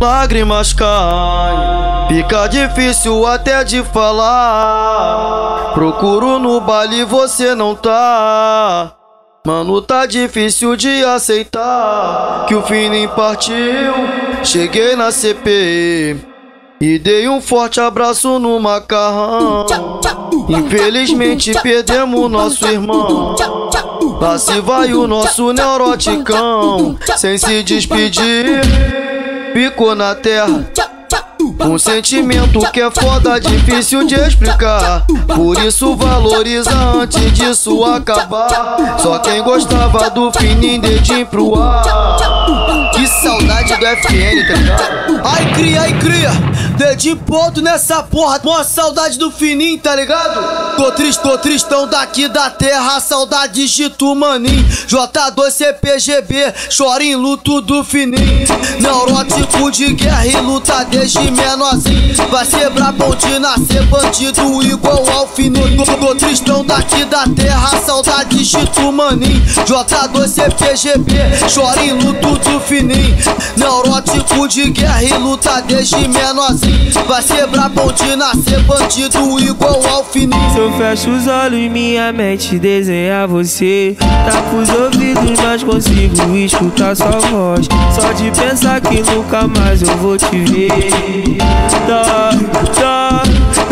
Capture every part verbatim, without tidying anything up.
Lágrimas caem, fica difícil até de falar. Procuro no baile, você não tá. Mano, tá difícil de aceitar que o Fininho partiu. Cheguei na C P e dei um forte abraço no macarrão. Infelizmente perdemos nosso irmão. Lá se vai o nosso neuroticão, sem se despedir. Ficou na terra um sentimento que é foda, difícil de explicar. Por isso valoriza antes disso acabar. Só quem gostava do Fininho, dedinho pro ar. Que saudade do F N, tá ligado? Ai cria, ai cria, dedinho ponto nessa porra. Mó saudade do Fininho, tá ligado? Tô triste, tô tristão daqui da terra. Saudades de tu, maninho. J dois C P G B, chora em luto do Fininho. Neurótico de guerra e luta desde menorzinho. Vai ser brabão de nascer bandido igual ao Fininho. Tô, tô tristão daqui da terra. Saudades de tu, maninho. J dois C P G B, chora em luto do Fininho. Neurótico de guerra e luta desde menorzinho. Vai ser brabão de nascer bandido igual ao Fininho. Se eu fecho os olhos e minha mente desenha você, tá pros ouvidos mas consigo escutar sua voz. Só de pensar que nunca mais eu vou te ver. Dói, dói,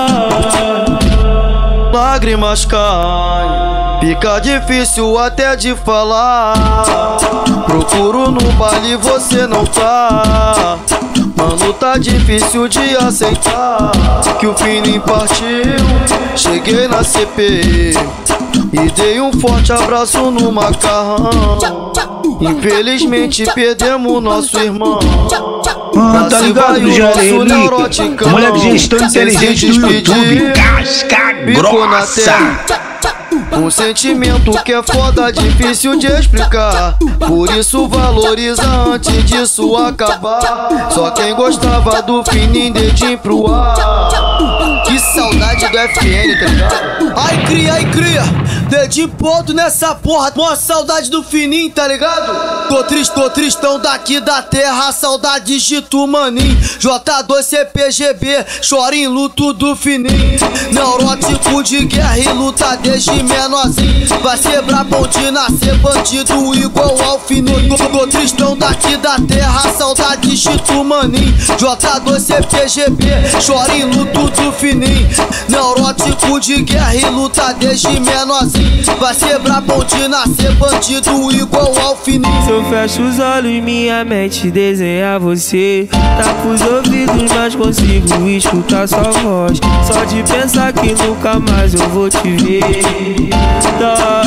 dói. Lágrimas caem, fica difícil até de falar. Procuro no baile, você não tá. Mano, tá difícil de aceitar que o Fininho partiu. Cheguei na C P e dei um forte abraço no macarrão. Infelizmente perdemos nosso irmão. Mano, tá ligado do Jarenico? Moleque gestor inteligente do YouTube, casca grossa. Um sentimento que é foda, difícil de explicar. Por isso valoriza antes disso acabar. Só quem gostava do Fininho, dedinho pro ar. Que saudade do F N, tá ligado? Ai cria, ai cria, dedinho ponto nessa porra. Mó saudade do Fininho, tá ligado? Tô triste, tô tristão daqui da terra. Saudades de tu, maninho. J dois C P G B, chora em luto do Fininho. Neurótico de guerra e luta desde menorzinho. Vai ser brabão de nascer bandido igual ao Fininho. Tô, tô tristão daqui da terra. Saudades de tu, maninho. J dois C P G B, chora em luto do Fininho. Neurótico de guerra e luta desde menorzinho. Vai ser brabão de nascer bandido igual ao Fininho. Se eu fecho os olhos e minha mente desenha você, tá pros ouvidos mas consigo escutar sua voz. Só de pensar que nunca mais eu vou te ver. Dói.